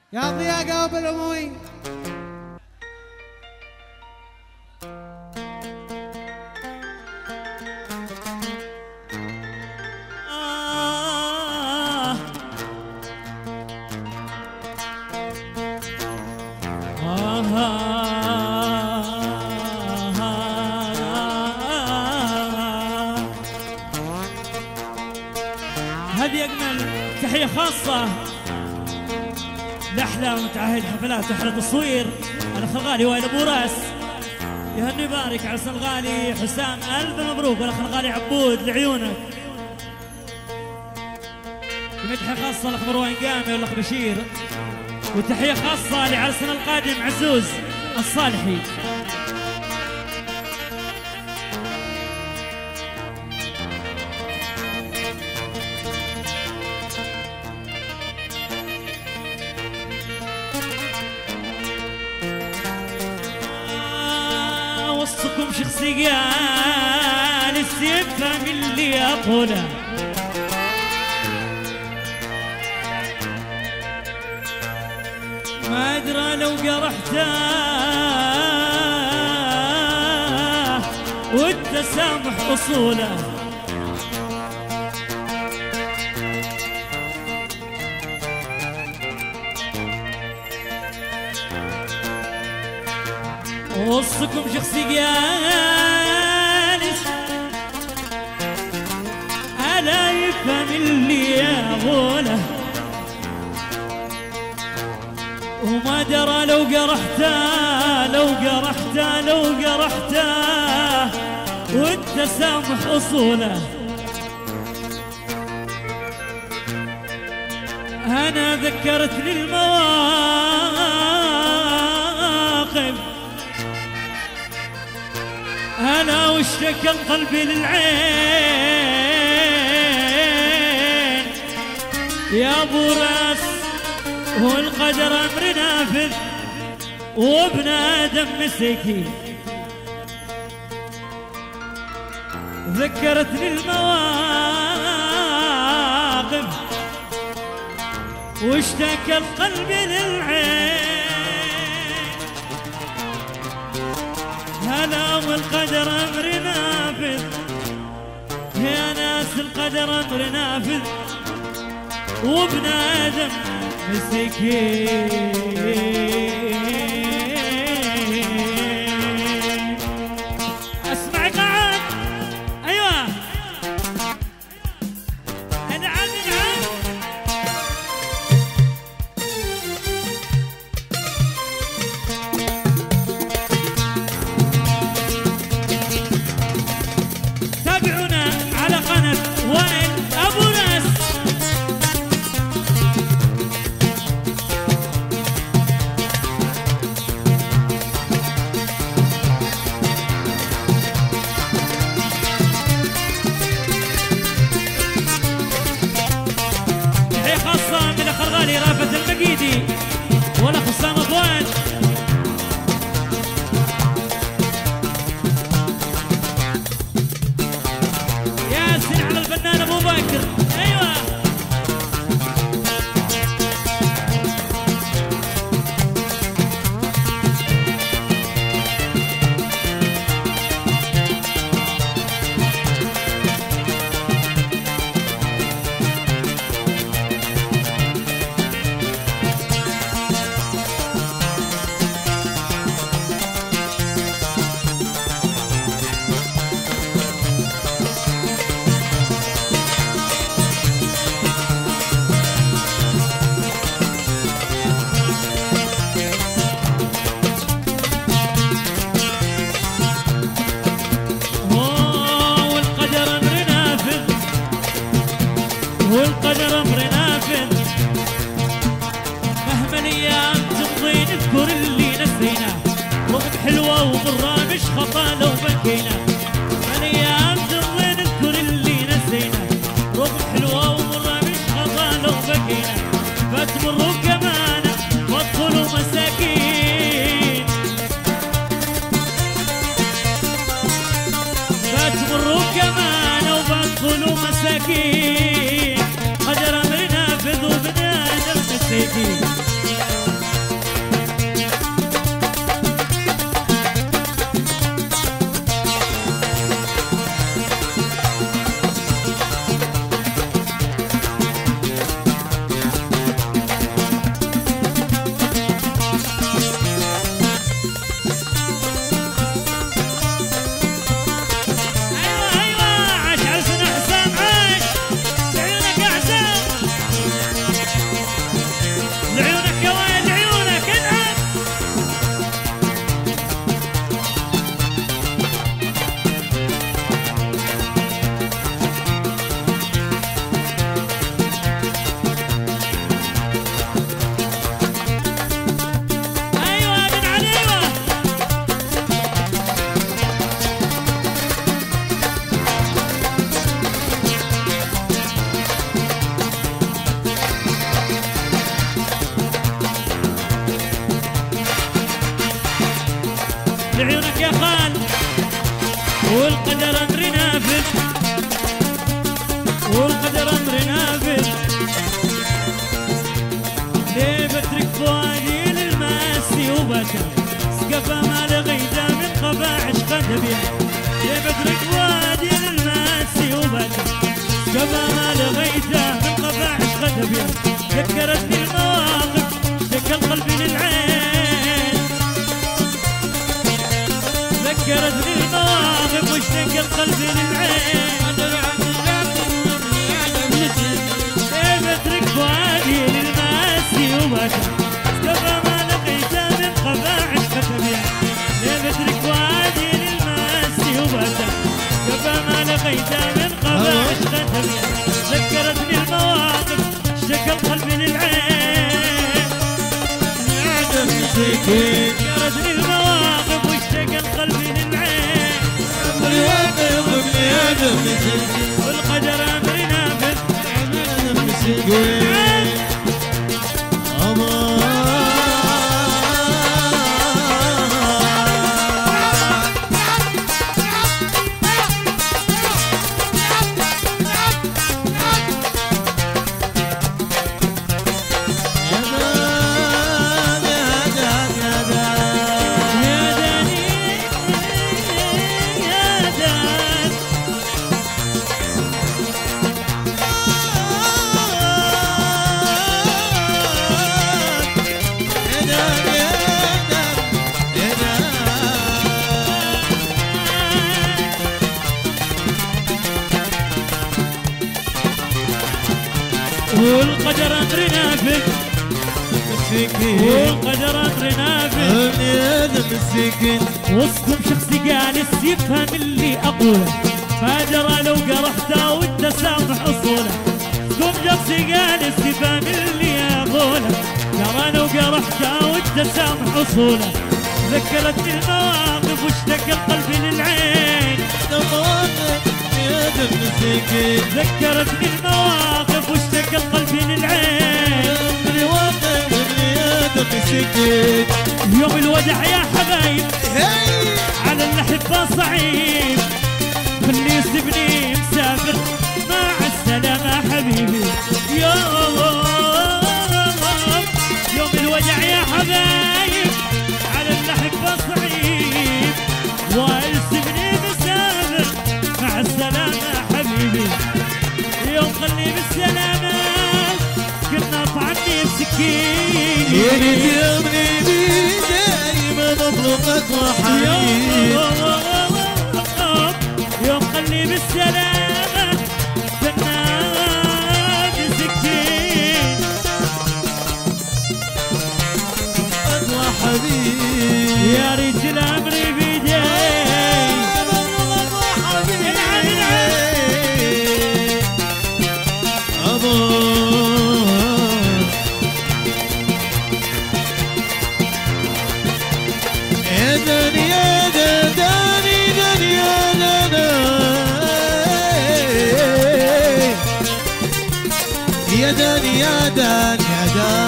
يا ضياء قوب الأموي هذه أجمل تحية خاصة لأحلى متعهد حفلات وحفلة تصوير الأخ الغالي وائل أبو راس. يهني يبارك عرس الغالي حسام، ألف مبروك. والأخ الغالي عبود لعيونك. تحية خاصة لأخ مروان قامي والأخ بشير، وتحية خاصة لعرسنا القادم عزوز الصالحي. وسطكم شخصي قال يفهم اللي أقوله، ما أدرى لو جرحته والتسامح أصوله. وسطكم شخصي جالس ألا يفهم اللي أقوله، وما درى لو جرحته والتسامح أصوله. أنا ذكرتني المواقف أنا واشتكى قلبي للعين. يا ابو راس هو القدر امر نافذ وابن ادم مسكين. ذكرتني المواقف واشتكى القلب للعين. هلا والقدر امر نافذ، يا ناس القدر امر نافذ وابن ادم مسكين. اسمعك عاد ايوه انعم انعم. تابعونا على قناة وائل أبو راس. تحية خاصة من الأخ الغالي رافت المقيدي والأخ حسام أبوان. ياسين على الفنان أبو بكر أيوة. والقدر امر نافذ، مهما الايام تمضي نذكر اللي نسيناه. رغم حلوه ومره مش خطا لو بكينا، مهما الايام تمضي نذكر اللي نسيناه. رغم حلوه ومره مش خطا لو بكينا. فتمروا كمانه وادخلوا مساكين، فتمروا كمانه وبدخلوا مساكين. قدر امر نافذ وبن ادم مسكين. لك يا خال والقدر امر نافذ والقدر امر نافذ ليه بترك فؤادي للماسي وبكى سقفه ما لغيته من قبا عشق نبيه ليه بترك فؤادي للماسي وبكى سقفه ما لغيته من قبا عشق نبيه ذكرتني المواقف اشتكى القلب للعين ذكرتني المواقف واشتكى القلب للعين ليه بترك فؤادي للماسي وبكى سقفه ما لقيته من قبا عشق نبيه ليه بترك فؤادي للماسي وبكى سقفه ما لقيته من قبا عشق نبيه ذكرتني المواقف اشتكى القلب للعين ذكرتني المواقف واشتكى القلب للعين والقدر امر نافذ والقدر امر نافذ والقدر امر نافذ وسطهم شخص جالس يفهم اللي اقوله ما جرى لو قرحته والتسامح اصوله وسطهم شخص جالس يفهم اللي اقوله جرى لو قرحته والتسامح اصوله ذكرتني المواقف واشتكى القلب للعين ذكرتني المواقف واشتكى القلب للعين يوم الوداع يا حبايب على الأحبة صعيب خلي يسيبني مسافر مع السلامة حبيبي يوم الوداع يا حبايب على الأحبة صعيب ويسيبني مسافر مع السلامة حبيبي يوم خلي بالسلامة كنا طعني بسكين يا ريت يغني بي دايما مطلقك وحبيب يوم خلي بالسلامة كنا بسكين وحبيب يا ريت الأمر بيدي يا دان يا دان يا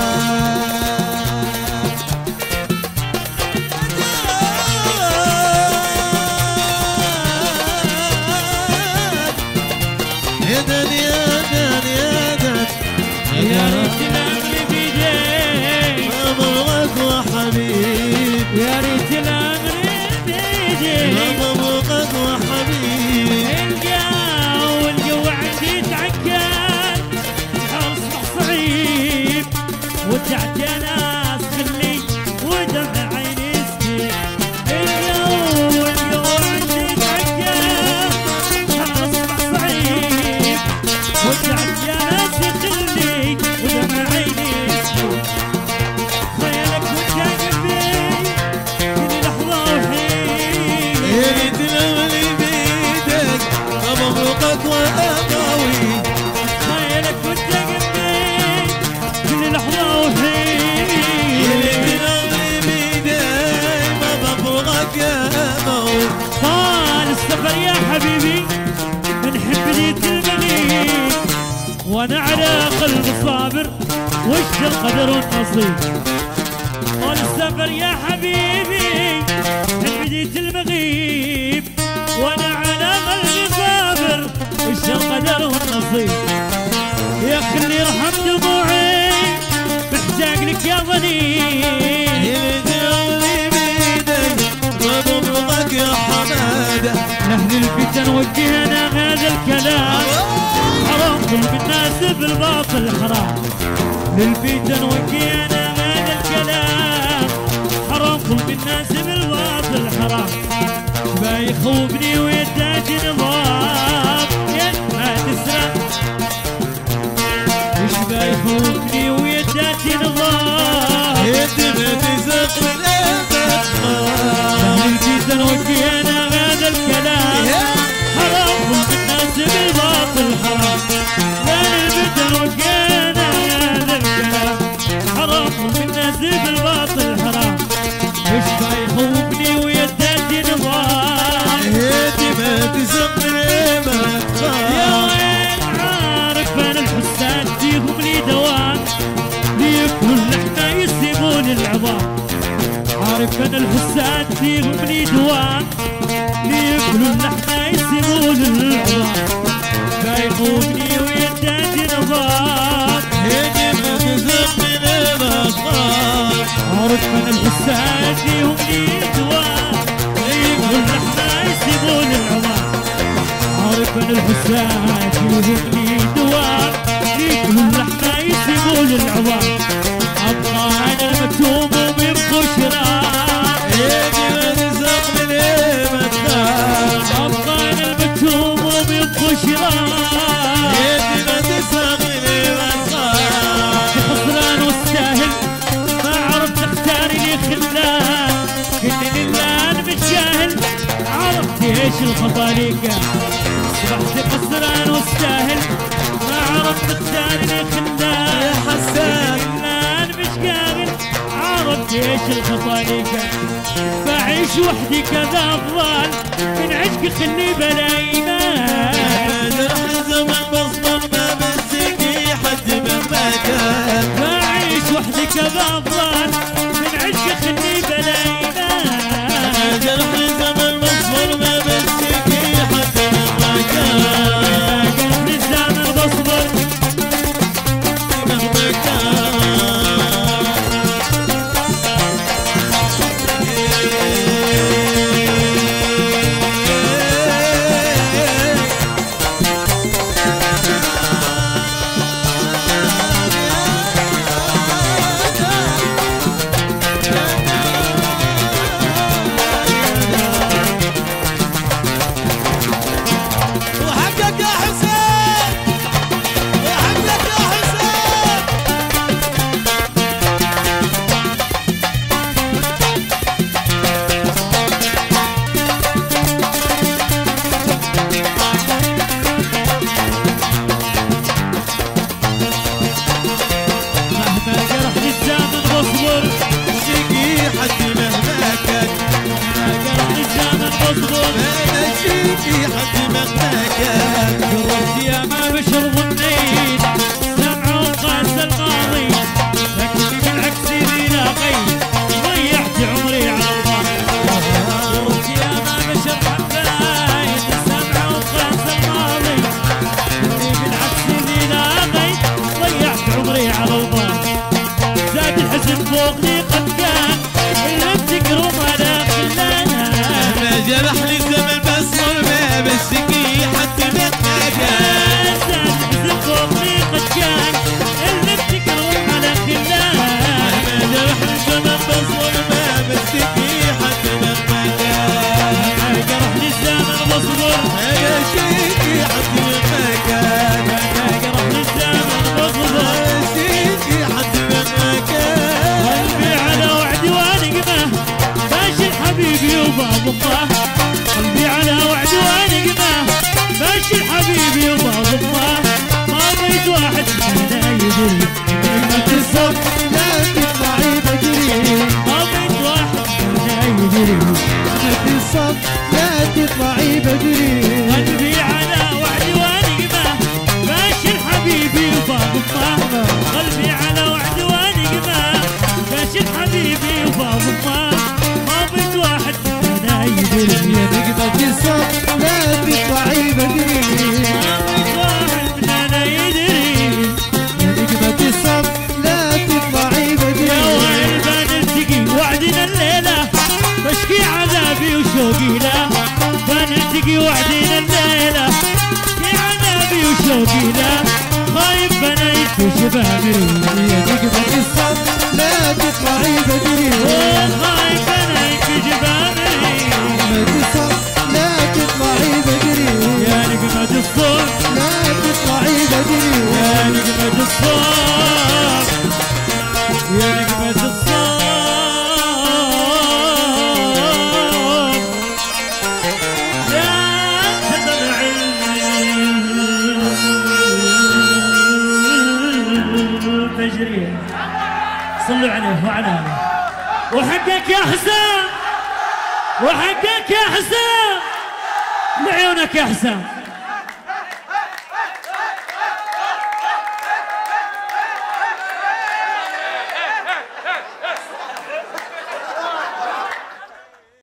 دان يا دان يا دان يا ريت الأمر بيدي مبروك وحبيب يا ريت الأمر بيدي مبروك وحبيب والجو عندي تعكر اصبح صعيب ودعت يا ناس خلي ودمع عيني سكين والجو عندي تعكر اصبح صعيب ودعت يا ناس خلي ودمع عيني سكين خيالك وجايبي كل لحظة وحين يا ريت الأمل بيدك مبروك وأقوي خيالك وجايبي كل لحظة وحين يا ريت الأمل بيدك مبروك يا موت طال السفر يا حبيبي نحب ليك المغيب وانا على قلب صابر وش القدر والنصيب طال السفر يا حبيبي نحب ليك المغيب نصيب يا خلي يرحم دموعي محتاج لك يا ظنين يلجأني بيدك وبضغطك يا حماده لأهل الفتن وجهنا هذا الكلام حرام ظلم الناس بالباطل حرام للفتن وجهنا هذا الكلام حرام ظلم الناس بالباطل حرام ما يخوفني ويداج نظام يا ما تسرع وش ما يخوفني ويداج نظام يدي ما تزق الفتن وجهنا هذا الكلام حرام ظلم الناس بالباطل حرام لا الفتن وجهنا هذا الكلام حرام ظلم الناس بالباطل حرام وش ما يخوفني ويداج نظام يدي ما تزق ما تخاف يا وين عارف انا الحساد فيهم لي دوام ليكلوا اللحمه يسيبون العظام عارف انا الحساد فيهم لي دوام ليكلوا اللحمه يسيبون العظام ما يخوفني ويداج نظام يدي ما تزق ما تخاف عارف انا الحساد فيهم لي دوام ليكلوا اللحمه يسيبون العظام عارف انا الحساد فيهم لي دوام ليكلوا اللحمه يسيبون العظام ابقى انا المكتوم وبيبقوا شرار يدي ما تزق ما تخاف ابقى انا المكتوم وبيبقوا شرار يدي ما تزق ما تخاف خسران واستاهل ما عرفت اختار لي خلان كني لله انا متجاهل عرفت ايش الخطا لي كان اصبحت خسران واستاهل ما عرفت اختار لي خلان يا حسان لله انا مش قابل عرفت ايش الخطا لي كان بعيش وحدي كذا افضل من عشق خلي بلا ايمان جرح الزمن بصمر ما بنسيكي حد مهما كان بعيش وحدي كذا افضل من عشق خلي بلا ايمان جرح الزمن بصمر ما بنسيكي حد مهما كان قلب الزمن بصبر مهما كان وحقك يا حسين وحقك يا حسين مهما جرحني الزمن بصبر سيكي حد مهما كان مهما جرحني الزمن بصبر ما نسيكي حد مهما كان جربت يا ما بشر ظنيت سمع وقاس الماضي لكني بالعكس ذي لاقيت ضيعت عمري على الباطل جربت يا ما بشر حبايت سمع وقاس الماضي لكني بالعكس ذي لاقيت ضيعت عمري على الباطل زاد الحزن فوقني قد كان اللي افتكره ما لا خلانا ما جرح لي الزمن بصمر ما بنسيكي حد مهما كان فوقني قد كان اللي افتكروا على خلان ما جرح لي الزمن بصمر ما بنسيكي حد مهما كان جرحني الزمن بصبر ما نسيكي حد مهما كان جرحني الزمن بصبر ما نسيكي حد مهما كان قلبي على وعدي ونقمه ماشي حبيبي وباب الله قلبي على وعدي ونقمه ماشي حبيبي وباب الله ما بيت واحد فينا يدري كلمة الصبر لا تطلعي بدري ما بيت واحد فينا يدري كلمة الصبر لا تطلعي بدري قلبي على وعدي ونقمه ماشي حبيبي وباب الله قلبي على وعدي ونقمه ماشي حبيبي وباب الله ما بيت واحد فينا يدري يا نقمة الصبر لا تطلعي بدري ما بيت واحد فينا توعدين الليلة يا عنابي وشوقي له خايف بنيت شبابي يا نقمة الصف لا تطلعي بدري خايف بنيت شبابي نقمة الصف لا تطلعي بدري يا نجمة الصبح لا تطلعي بدري يا نجمة الصبح يا نجمة الصبح لا تطلعي الفجرية صلوا عليه وعلى آله وحقك يا حسام وحقك يا حسام لعيونك يا حسام